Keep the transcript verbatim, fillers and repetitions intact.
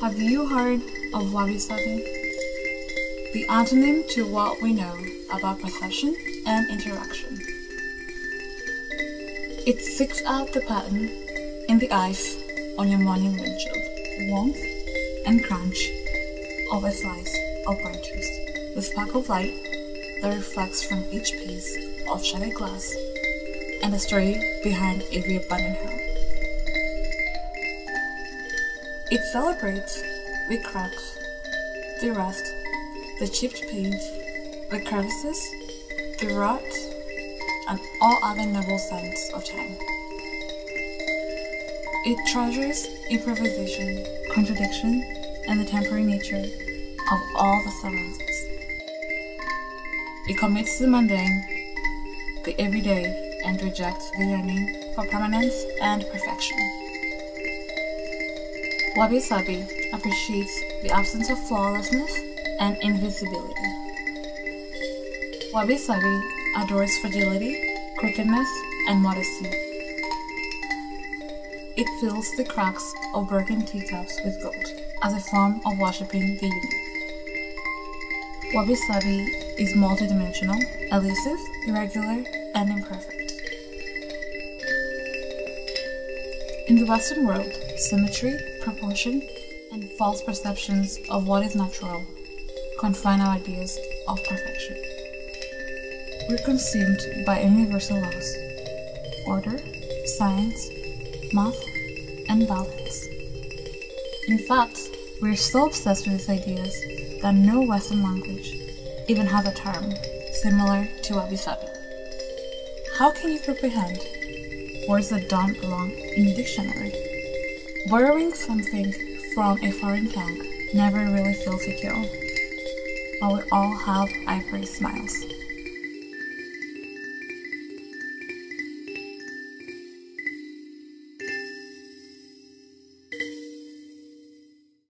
Have you heard of wabi sabi? The antonym to what we know about perception and interaction. It seeks out the pattern in the ice on your morning windshield, warmth and crunch of a slice of burnt toast, the spark of light that reflects from each piece of shattered glass, and the story behind every abandoned home. It celebrates the cracks, the rust, the chipped paint, the crevices, the rot, and all other noble signs of time. It treasures improvisation, contradiction, and the temporary nature of all the surroundings. It commits the mundane, the everyday, and rejects the yearning for permanence and perfection. Wabi sabi appreciates the absence of flawlessness and invisibility. Wabi sabi adores fragility, crookedness, and modesty. It fills the cracks of broken teacups with gold as a form of worshipping the unique. Wabi sabi is multidimensional, elusive, irregular, and imperfect. In the Western world, symmetry, proportion, and false perceptions of what is natural confine our ideas of perfection. We're consumed by universal laws, order, science, math, and balance. In fact, we're so obsessed with these ideas that no Western language even has a term similar to wabi sabi. How can you comprehend words that don't belong in a dictionary? Borrowing something from a foreign tongue never really feels secure, but we all have ivory smiles.